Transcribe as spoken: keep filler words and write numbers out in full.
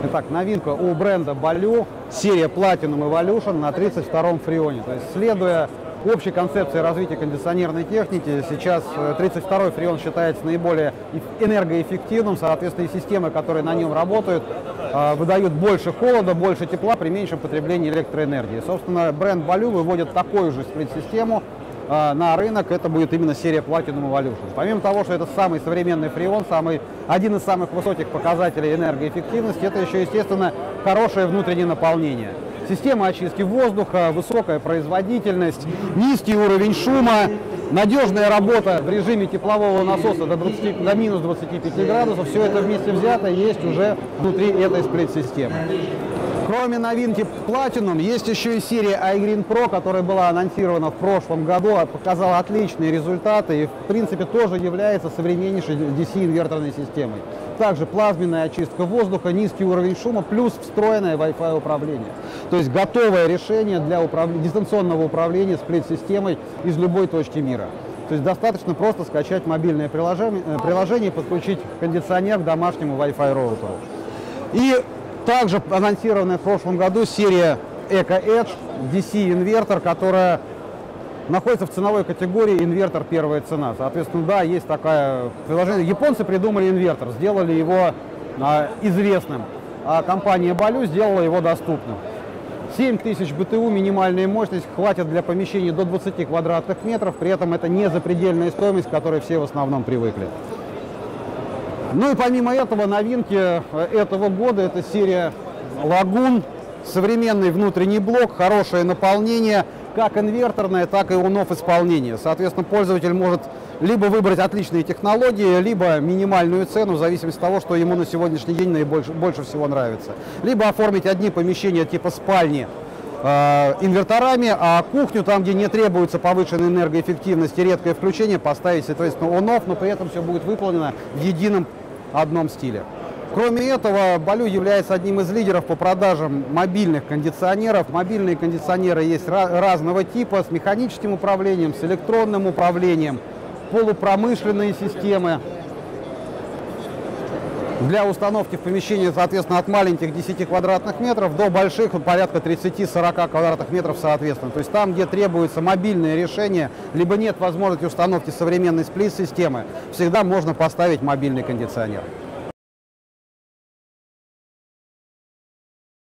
Итак, новинка у бренда Baloo, серия Platinum Evolution на тридцать втором фреоне. То есть, следуя общей концепции развития кондиционерной техники, сейчас тридцать второй фреон считается наиболее энергоэффективным, соответственно, и системы, которые на нем работают, выдают больше холода, больше тепла при меньшем потреблении электроэнергии. Собственно, бренд Baloo выводит такую же сплит-систему на рынок, это будет именно серия Platinum Evolution. Помимо того, что это самый современный фреон, самый, один из самых высоких показателей энергоэффективности, это еще, естественно, хорошее внутреннее наполнение. Система очистки воздуха, высокая производительность, низкий уровень шума, надежная работа в режиме теплового насоса до, двадцати, до минус двадцати пяти градусов. Все это вместе взято есть уже внутри этой сплит-системы. Кроме новинки Platinum, есть еще и серия iGreen Pro, которая была анонсирована в прошлом году, показала отличные результаты и, в принципе, тоже является современнейшей ди си-инверторной системой. Также плазменная очистка воздуха, низкий уровень шума, плюс встроенное Wi-Fi управление. То есть готовое решение для управ... дистанционного управления сплит-системой из любой точки мира. То есть достаточно просто скачать мобильное приложение, приложение и подключить кондиционер к домашнему Wi-Fi роутеру. И также анонсированная в прошлом году серия EcoEdge ди си-инвертор, которая находится в ценовой категории инвертор первая цена. Соответственно, да, есть такое приложение. Японцы придумали инвертор, сделали его а, известным, а компания Baloo сделала его доступным. семь тысяч бэ тэ у минимальная мощность, хватит для помещений до двадцати квадратных метров, при этом это не запредельная стоимость, к которой все в основном привыкли. Ну и помимо этого, новинки этого года — это серия Lagoon, современный внутренний блок, хорошее наполнение, как инверторное, так и он-офф исполнение. Соответственно, пользователь может либо выбрать отличные технологии, либо минимальную цену, в зависимости от того, что ему на сегодняшний день наибольше, больше всего нравится. Либо оформить одни помещения типа спальни э, инверторами, а кухню, там, где не требуется повышенной энергоэффективности, редкое включение, поставить, соответственно, он-офф, но при этом все будет выполнено в едином одном стиле. Кроме этого, Baloo является одним из лидеров по продажам мобильных кондиционеров. Мобильные кондиционеры есть разного типа, с механическим управлением, с электронным управлением, полупромышленные системы. Для установки в помещении, соответственно, от маленьких десяти квадратных метров до больших, порядка тридцати-сорока квадратных метров, соответственно. То есть там, где требуется мобильное решение, либо нет возможности установки современной сплит-системы, всегда можно поставить мобильный кондиционер.